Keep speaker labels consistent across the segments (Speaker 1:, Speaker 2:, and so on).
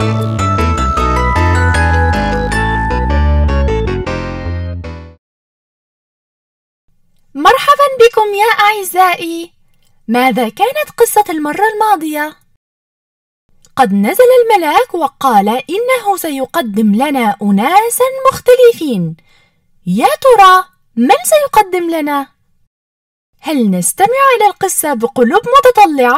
Speaker 1: مرحبا بكم يا أعزائي. ماذا كانت قصة المرة الماضية؟ قد نزل الملاك وقال إنه سيقدم لنا أناسا مختلفين. يا ترى من سيقدم لنا؟ هل نستمع إلى القصة بقلوب متطلعة؟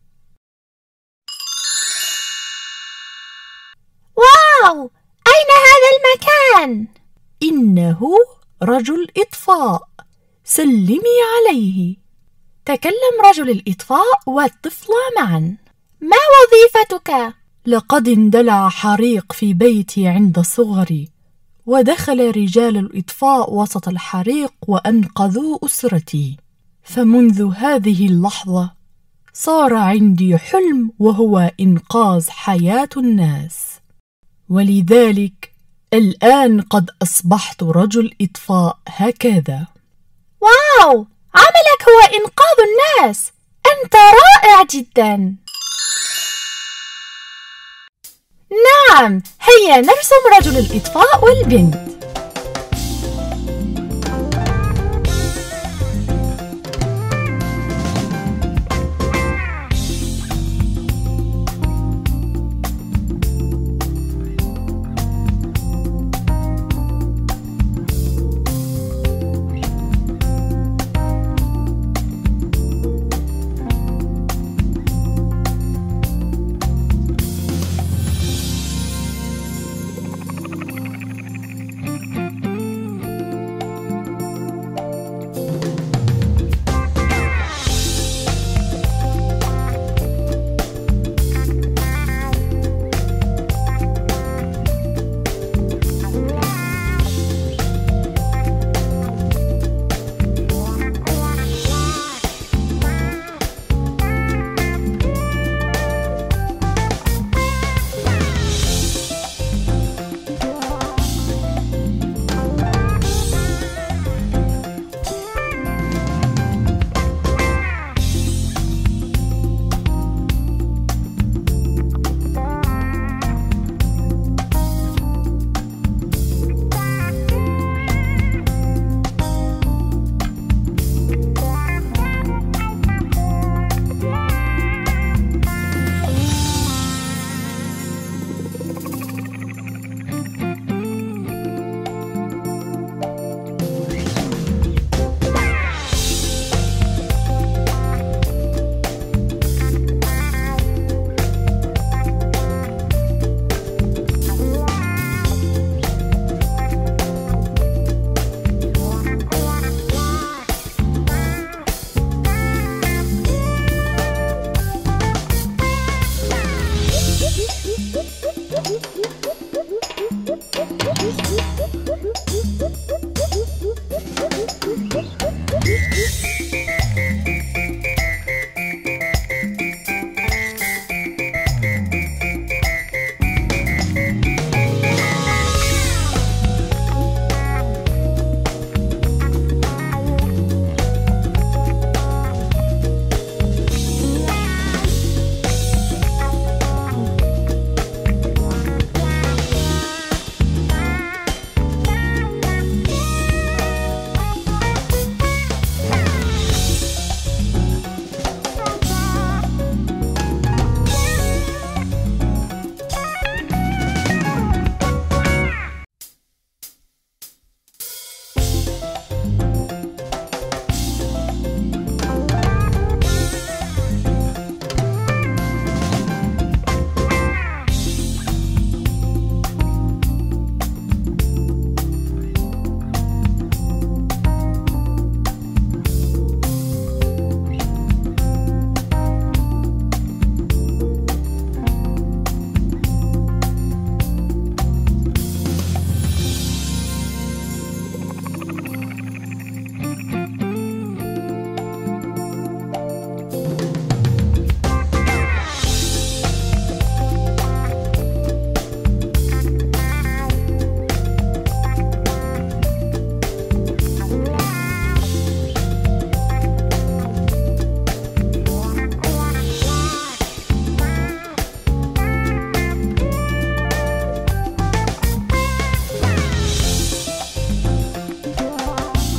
Speaker 1: واو! أين هذا المكان؟ إنه رجل إطفاء. سلمي عليه. تكلم رجل الإطفاء والطفلة معا. ما وظيفتك؟ لقد اندلع حريق في بيتي عند صغري، ودخل رجال الإطفاء وسط الحريق وأنقذوا أسرتي، فمنذ هذه اللحظة صار عندي حلم، وهو إنقاذ حياة الناس، ولذلك الآن قد أصبحت رجل إطفاء هكذا. واو! عملك هو إنقاذ الناس. أنت رائع جدا. نعم، هيا نرسم رجل الإطفاء والبنت.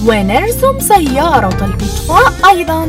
Speaker 1: ونرسم سيارة الإطفاء أيضاً.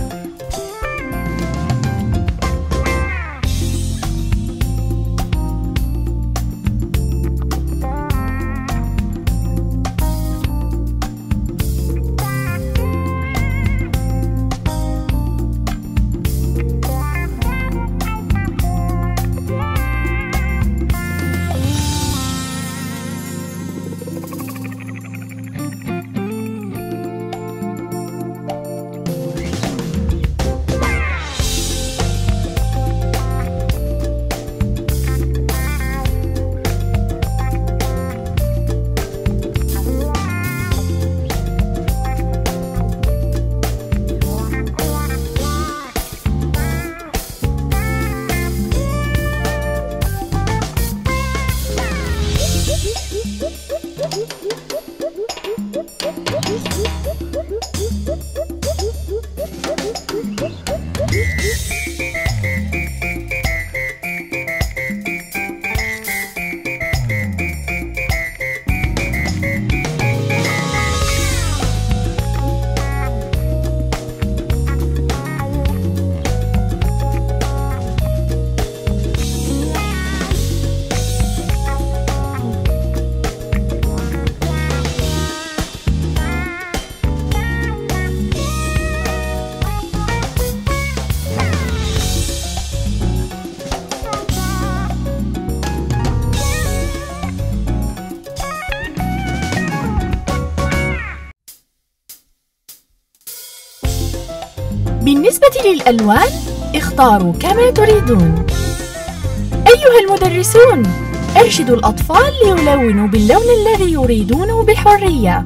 Speaker 1: بالنسبة للألوان، اختاروا كما تريدون. أيها المدرسون، أرشدوا الأطفال ليلونوا باللون الذي يريدونه بحرية.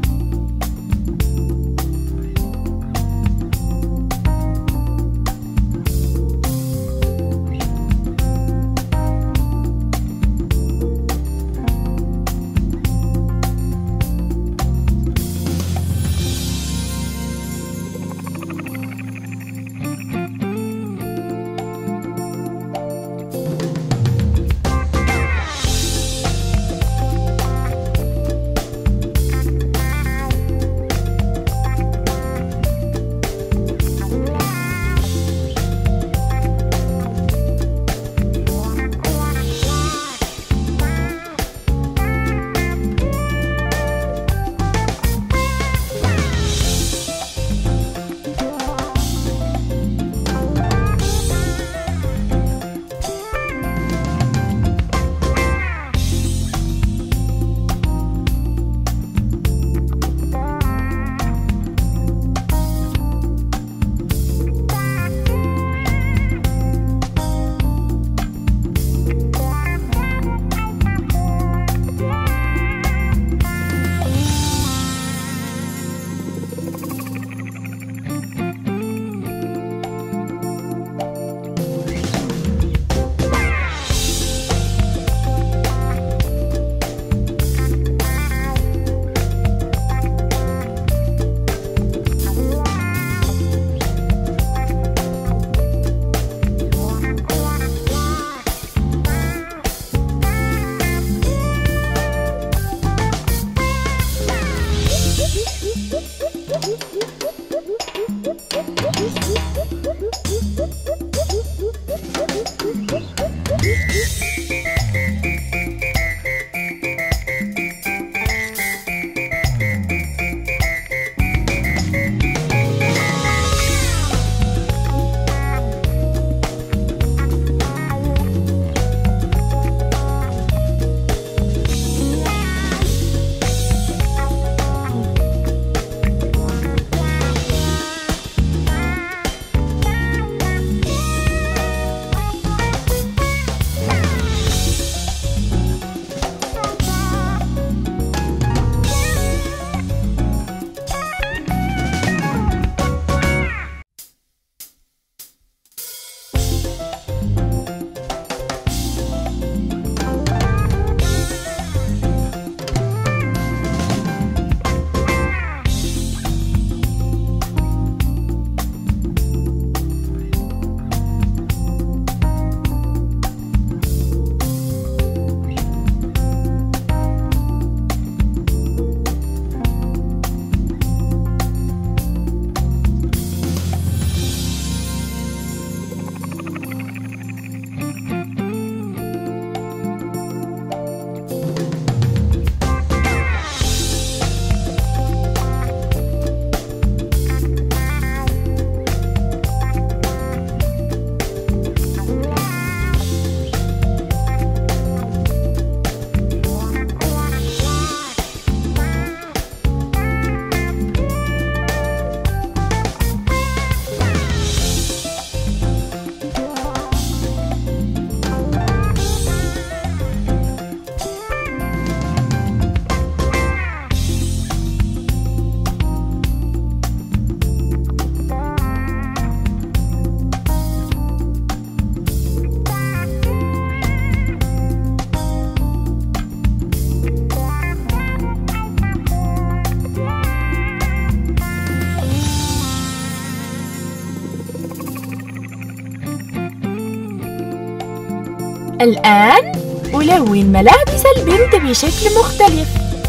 Speaker 1: الآن ألون ملابس البنت بشكل مختلف.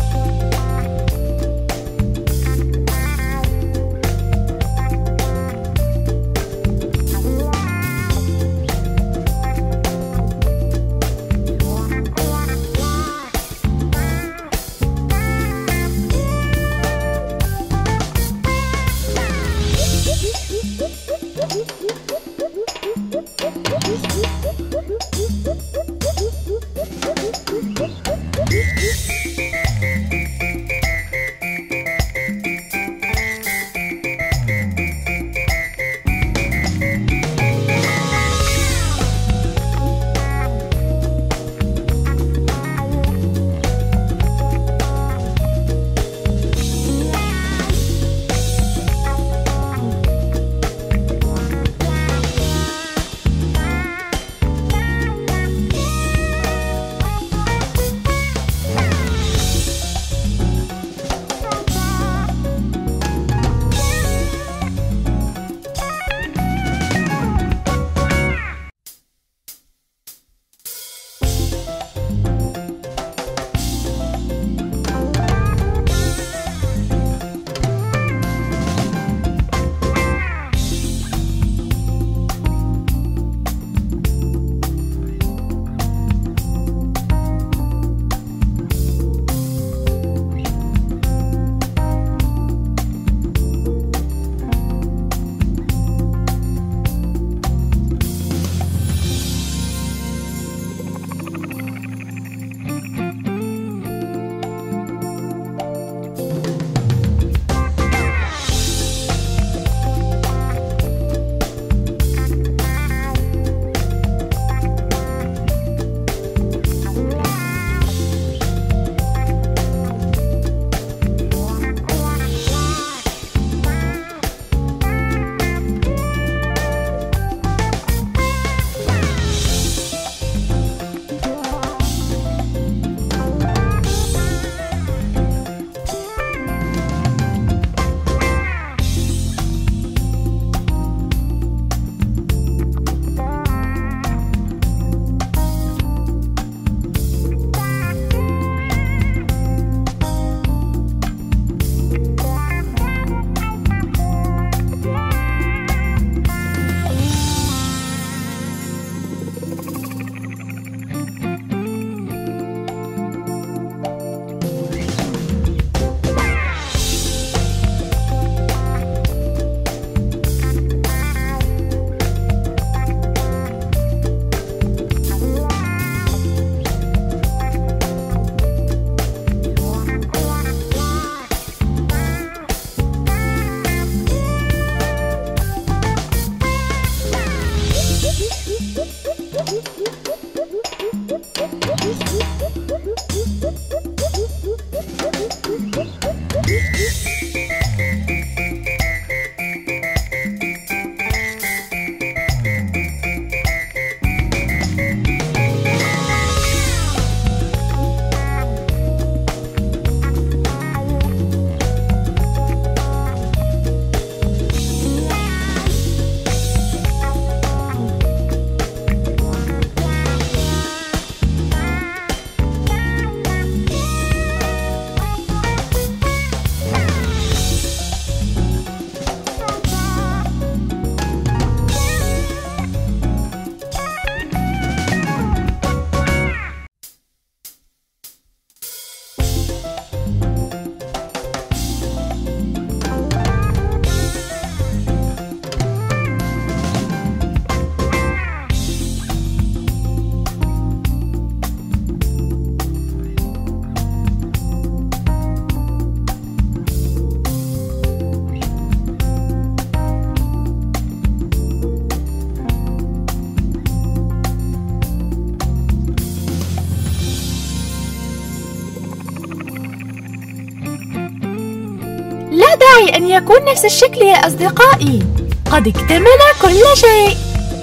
Speaker 1: لا داعي أن يكون نفس الشكل يا أصدقائي، قد اكتمل كل شيء.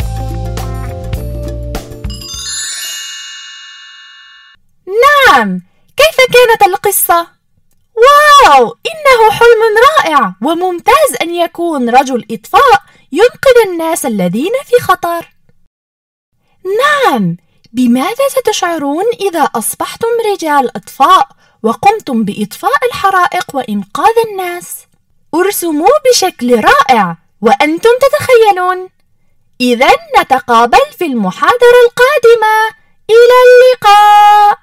Speaker 1: نعم، كيف كانت القصة؟ واو، إنه حلم رائع وممتاز أن يكون رجل إطفاء ينقذ الناس الذين في خطر. نعم، بماذا ستشعرون إذا أصبحتم رجال إطفاء وقمتم بإطفاء الحرائق وإنقاذ الناس؟ ارسموا بشكل رائع وأنتم تتخيلون. إذا نتقابل في المحاضرة القادمة. إلى اللقاء.